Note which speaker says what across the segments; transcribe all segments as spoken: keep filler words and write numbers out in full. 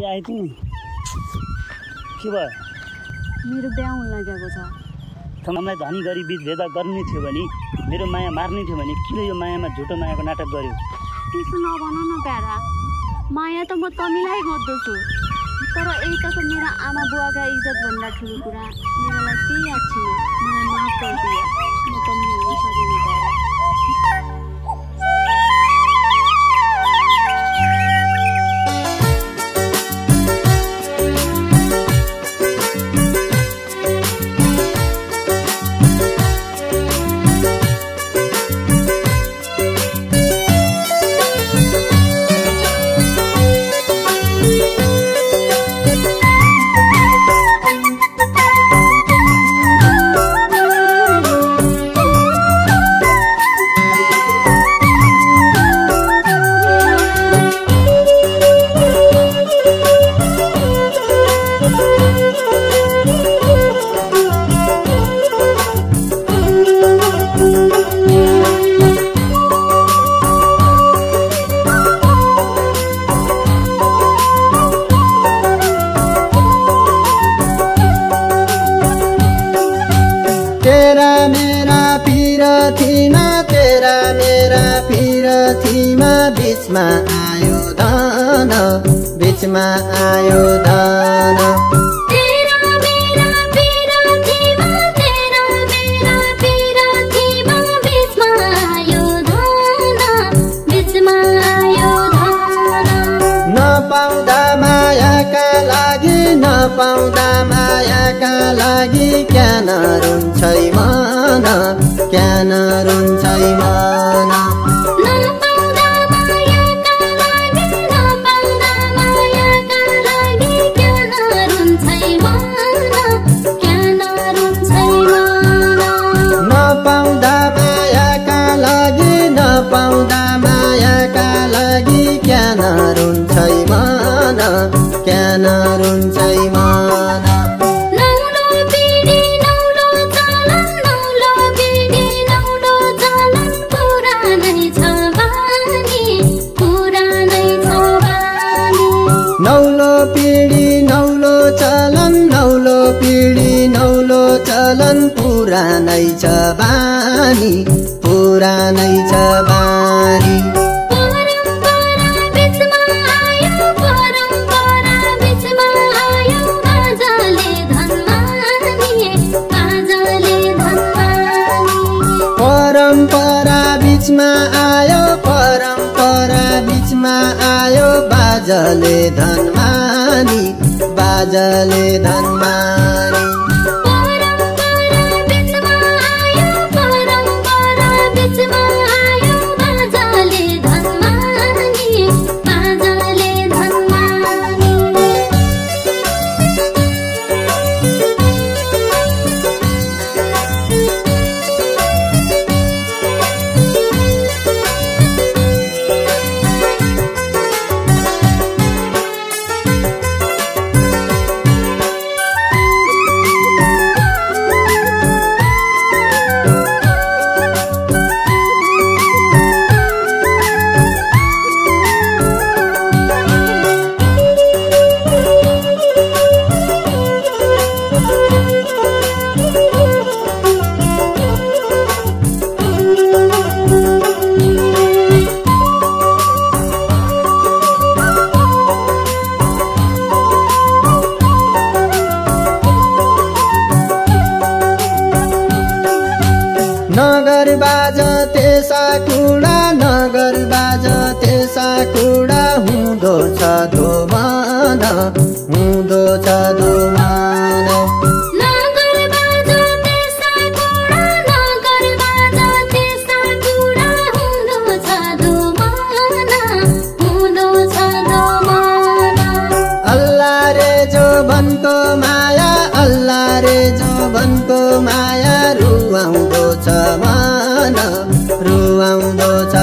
Speaker 1: आइ तिमी के भयो?
Speaker 2: मेरो बिहा हुन लागेको छ।
Speaker 1: मलाई धनी गरी बीच भेदभाव गर्ने थियो भने, मेरो माया मार्ने थियो भने किन यो मायामा झुटो मायाको नाटक गर्यो?
Speaker 2: त्यसो नभन न प्यारा, माया त म तमीलाई गर्दछु, तर एउटा त मेरा आमा बुवाका इज्जत भन्दा ठुलो कुरा मेरालाई केही याद छैन। मलाई माफ गरिदियो, म तमी हुन सकिनँ प्यारा।
Speaker 3: बीचमा आयो धन, बीचमा आयो धन।
Speaker 4: तेरा मेरा पिरथीमा, तेरा मेरा पिरथीमा, बीचमा आयो धन, बीचमा आयो धन।
Speaker 3: नपाउँदा मायाका लागि, नपाउँदा मायाका लागि क्या नरुन्छै मन, क्या नरुन्छै मन। पाउँदा मायाका लागि क्या नरुन्छै मन, क्या नरुन्छै मन।
Speaker 4: नौलो पिँढी नौलो चलन, नौलो पिँढी नौलो चलन, पुरानै छ बानी, पुरानै छ बानी।
Speaker 3: नौलो पिँढी नौलो चलन, नौलो पिँढी नौलो चलन, पुरानै छ बानी, पुरानै छ बानी।
Speaker 4: परम्परा बीचमा आयो, परम्परा बीचमा आयो, बाजाले धनमानी, बाजाले धनमानी।
Speaker 3: परम्परा बीचमा आयो, परम्परा बीचमा आयो, बाजाले धनमानी, बाजाले धनमानी। नगर बाज त्यसा कुडा, नगर बाज त्यसा कुडा, हुँदो छ धुमान, हुँदो छ धुमान।
Speaker 4: नगर बाज त्यसा कुडा, नगर बाज त्यसा कुडा, हुँदो छ धुमान, हुँदो छ धुमान।
Speaker 3: अल्लाह रे जो बनको माया, अल्लाह रे जो बनको माया, रुवाउँदो छ मन, रुवाउँदो छ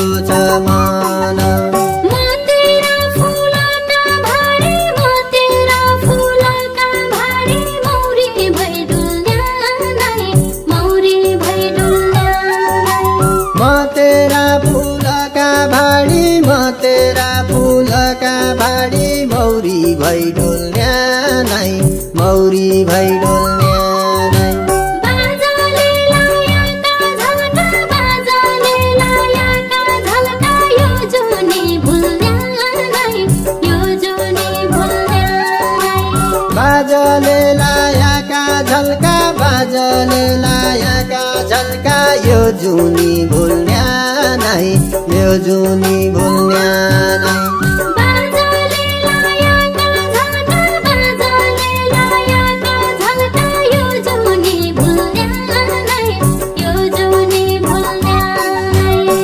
Speaker 3: छ मन
Speaker 4: म तेरा फुलका भारी म तेरा फुलका भारी मौरी भई डुल्ल्यानै मौरी भई डुल्ल्यानै
Speaker 3: म तेरा फुलका भाडी म तेरा फुलका भाडी मौरी भई डुल्ल्या नै मौरी भई डुल्ल्या नै
Speaker 4: बाजाले लायाका झल्का बाजाले लायाका झल्का यो जुनी भुल्ल्यानै यो जुनी भुल्ल्यानै
Speaker 3: बाजले लायाका झल्का बाजले लायाका झल्का यो जुनी भुल्ल्या नै यो जुनी भुल्ल्या नै
Speaker 4: बाजाले लायाका झल्का बाजाले लायाका झल्का यो जुनी भुल्ल्यानै यो जुनी भुल्ल्यानै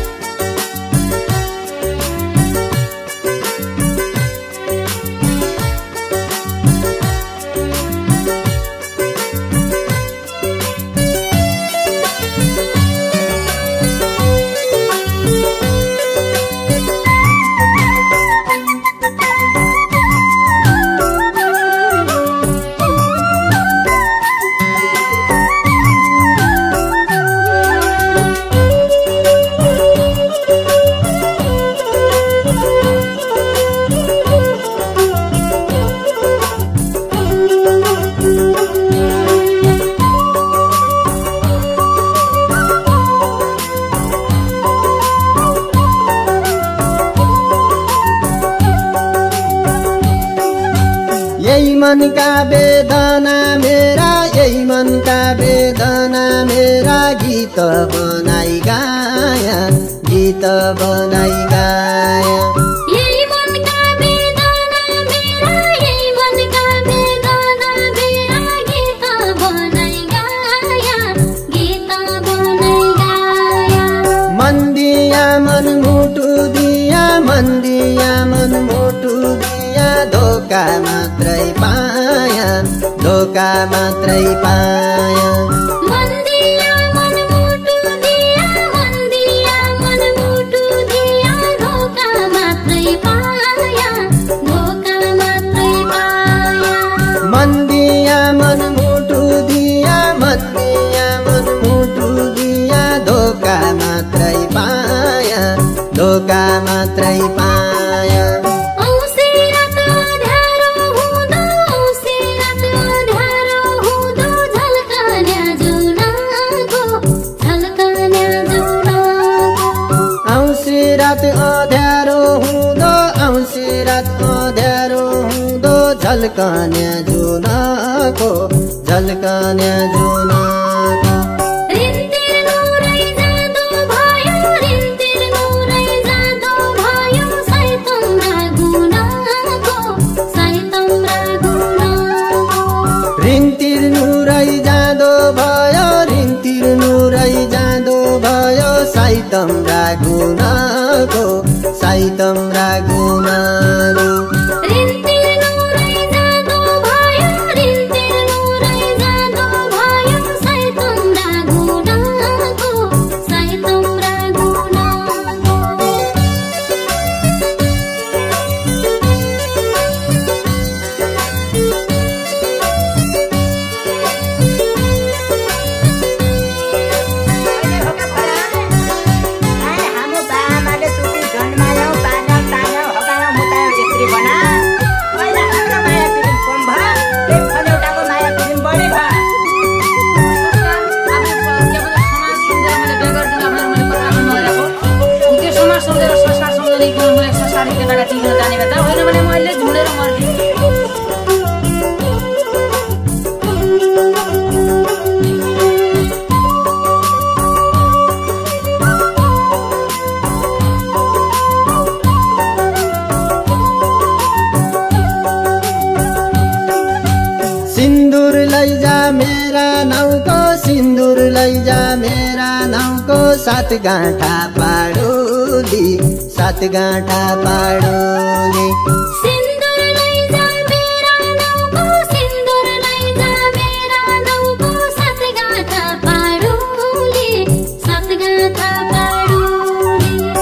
Speaker 3: यही मनका वेदना मेरा यही मनका वेदना मेरा गीत बनाई गाया गीत बनाई गाया
Speaker 4: यही मनका वेदना मेरा यही मनका वेदना मेरा गीत बनाई गाया गीत बनाई गाया
Speaker 3: मन दिया मन मुटु दिया मन दिया मन मुटु दिया धोका मात्रै पाया धोका मात्रै पाया
Speaker 4: मन दिया मन मुटु दिया मन दिया मन मुटु दिया धोका मात्रै पाया धोका मात्रै पाया
Speaker 3: मन दिया मन मुटु दिया मन दिया मन मुटु दिया धोका मात्रै पाया धोका मात्रै पाया
Speaker 4: औँसी रात अँध्यारो हुँदो औँसी रात अँध्यारो हुँदो झल्कन्या जुनाको झल्कन्या जुनाको
Speaker 3: औँसी रात अँध्यारो हुँदो औँसी रात अँध्यारो हुँदो झल्कन्या जुनको झल्कन्या जुनको
Speaker 4: रिन्तिर नुरै जाँदो भयो रिन्तिर नुरै जाँदो भयो सैतम्रा गुनाको सैतम्रा गुनाको
Speaker 3: रिन्तिर नुरै जाँदो भयो रिन्तिर नुरै जाँदो भयो साइतम्रा गुनाको साइतम्रा गुनाको
Speaker 4: रिन्तिर नुरै जाँदो भयो रिन्तिर नुरै जाँदो भयो सैतम्रा गुनाको सैतम्रा गुनाको
Speaker 5: हाम्रो बाबाले टुपी जन्मायौ बाजा तान्यौ हगायौ मुतायौ यसरी बना पहिला हाम्रो माया फिल्म कम भयो एक खनेउटाको माया फिल्म बढी भयो
Speaker 3: सिन्दुर लैजा मेरा नाउको सिन्दुर लैजा मेरा नाउको सात गाँठा पाडोली सात गाँठा पाडोली
Speaker 4: सिन्दुर लैजा मेरा नाउको सिन्दुर लैजा मेरा नाउको सात गाँठा पाडोली सात गाँठा पाडोली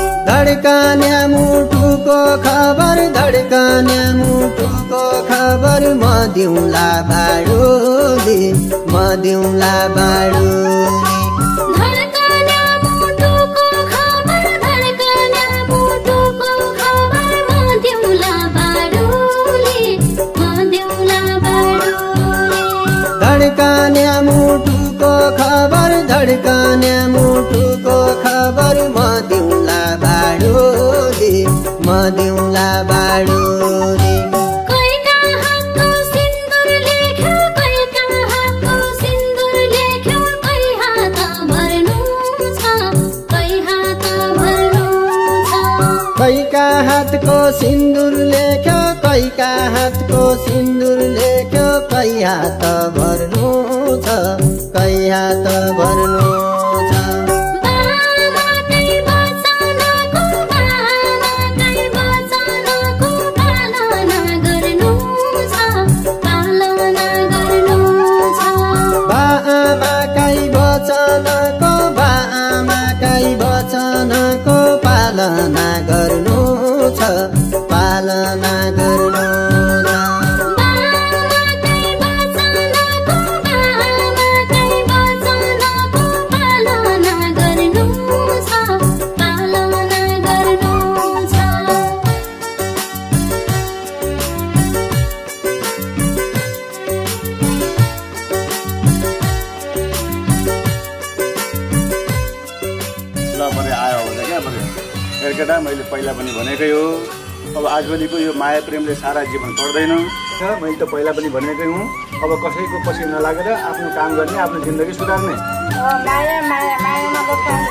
Speaker 3: धड्कने मुटुको खबर धड्कने मुटुको खबर म दिउँला बाडुली म दिउँला बाडुली
Speaker 4: धड्कने मुटुको खबर धड्कने मुटुको खबर म दिउँला बाडुली म दिउँला बाडुली
Speaker 3: धड्कने मुटुको खबर धड्कने मुटुको खबर म दिउँला बाडुली म दिउँला बाडुली
Speaker 4: कैका हातको सिन्दुर लेख्यो कैका हातको सिन्दुर लेख्यो कै हात भर्नु छ कै हात भर्नु छ
Speaker 3: कैका हातको सिन्दुर लेख्यो कैका हातको सिन्दुर लेख्यो कै हात भर्नु छ कै हात भर्नु छ
Speaker 4: बामाकै वचनको बामाकै वचनको पालना गर्नु छ पालना गर्नु छ
Speaker 3: बाआमाकै वचनको बाआमाकै वचनको पालना गर्नु छ पालना गर्नु छ
Speaker 4: बामाकै वचनको बामाकै वचनको पालना गर्नु छ पालना गर्नु छ
Speaker 6: ल भने आयो भने क्या भने केटा मैले पहिला पनि भनेकै हो अब आजभोलिको यो माया प्रेमले सारा जीवन पर्दैन मैले त पहिला पनि भनेकै हुँ अब कसैको पछि नलागेर आफ्नो काम गर्ने आफ्नो जिन्दगी सुधार्ने
Speaker 5: माया माया मायामा बस्नु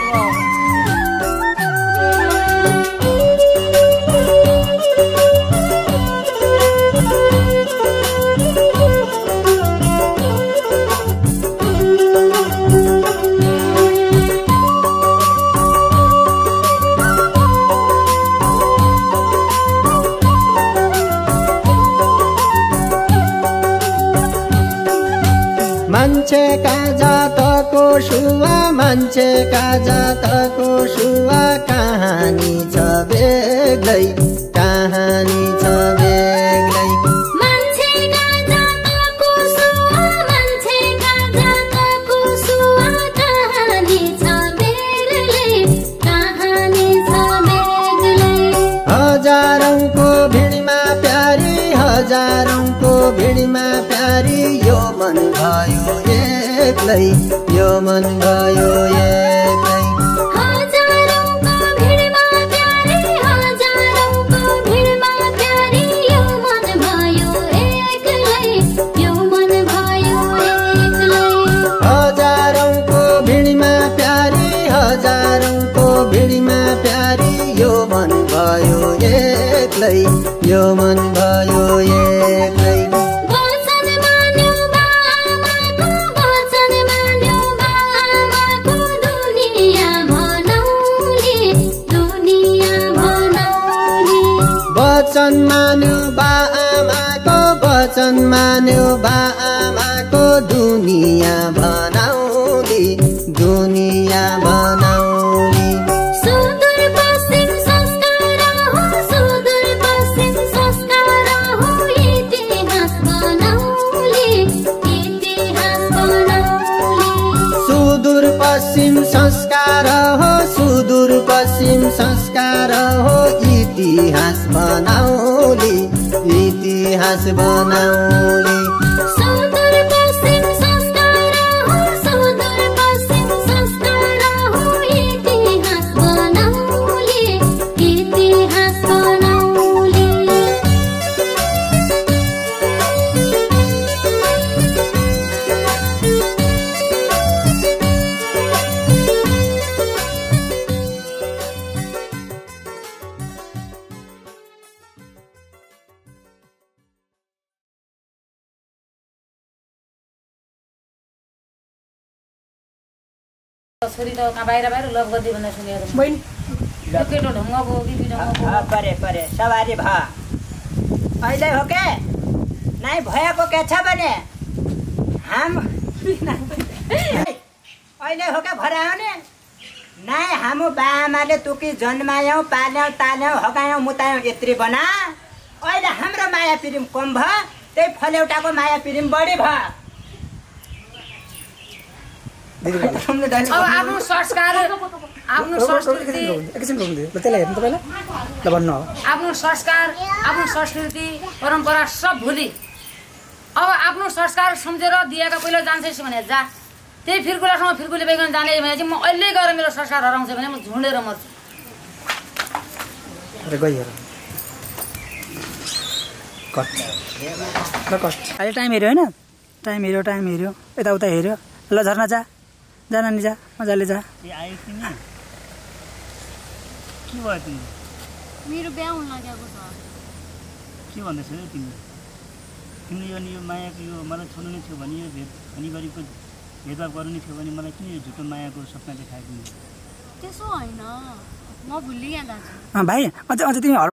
Speaker 3: मान्छेका जातको सुवा मान्छेका जातको सुवा कहानी छ बेग्लै कहानी छ बेग्लै
Speaker 4: मान्छेका जातको सुवा मान्छेका जातको सुवा कहानी छ बेग्लै कहानी छ बेग्लै
Speaker 3: हजारौंको भिडमा प्यारी हजारौंको भिडमा प्यारी यो मन भयो एक्लै यो मन भयो एक्लै
Speaker 4: हजारौंको भिडमा प्यारी हजारौंको भिडमा प्यारी यो मन भयो एक्लै यो मन भयो एक्लै
Speaker 3: हजारौंको भिडमा प्यारी हजारौंको भिडमा प्यारी यो मन भयो एक्लै यो मन भयो एक्लै
Speaker 4: वचन मान्यो बाआमाको वचन मान्यो बाआमाको दुनियाँ भनौली दुनियाँ भनौली
Speaker 3: वचन मान्यो बाआमाको वचन मान्यो बाआमाको दुनियाँ बनाउली दुनियाँ बनाउली
Speaker 4: सुदूर पश्चिम संस्कार हो सुदूर पश्चिम संस्कार हो इतिहास बनाउली इतिहास बनाउली
Speaker 3: सुदूर पश्चिम संस्कार हो सुदूर पश्चिम संस्कार हो इतिहास बनाउली इतिहास बनाउली
Speaker 4: सुदूर पश्चिम संस्कार हो सुदूर पश्चिम संस्कार हो इतिहास बनाउली इतिहास बनाउली
Speaker 7: छोरी त कहाँ बाहिर बाहिर लभ गरिदियो भनेर सुनेको
Speaker 5: बहिनी
Speaker 7: त्यो केटो ढङ्गको कि कि ढङ्गको
Speaker 5: हाँ, परे परे सवारी भ अहिले हो के नाइ भएको के छ भने हाम अहिले हो के भरे आउने नै हाम्रो बाआमाले तुकी जन्मायौँ पाल्यौँ ताल्यौँ हगायौँ मुतायौँ यत्री बना अहिले हाम्रो माया प्रेम कम भयो त्यही फलेउटाको माया प्रेम बढी भयो
Speaker 7: अब आफ्नो संस्कार आफ्नो संस्कृति
Speaker 8: एकछिन रोक्नु दियो ल त्यसलाई हेर्नु तपाईँलाई ल भन्नु हो
Speaker 7: आफ्नो संस्कार आफ्नो संस्कृति परम्परा सब भुली अब आफ्नो संस्कार सम्झेर दिएका पहिला जान्छस् भने जा त्यही फिर्कुलासँग फिर्कुले बेगन जाने भने चाहिँ म अहिले गएर मेरो संस्कार हराउँछ भने म झुन्डेर मर्छु
Speaker 8: अरे गई हेर कट ल कट अहिले टाइम हेऱ्यो होइन टाइम हेऱ्यो टाइम हेऱ्यो यताउता हेऱ्यो ल झर्ना जा जा नानी जा मजाले जा
Speaker 1: ए आयो तिमी के भयो तिमी
Speaker 2: मेरो बिहा हुन लागेको छ
Speaker 1: के भन्दैछौ यो तिमी तिमीले यो यो मायाको यो मलाई छोड्नु नै थियो भने यो भेद धनी गरिबको भेदभाव गर्नु नै थियो भने मलाई किन यो झुटो मायाको सपना देखाएको तिमी
Speaker 2: त्यसो होइन म भुलिएँ दाजु
Speaker 8: भाइ अझ अझ तिमी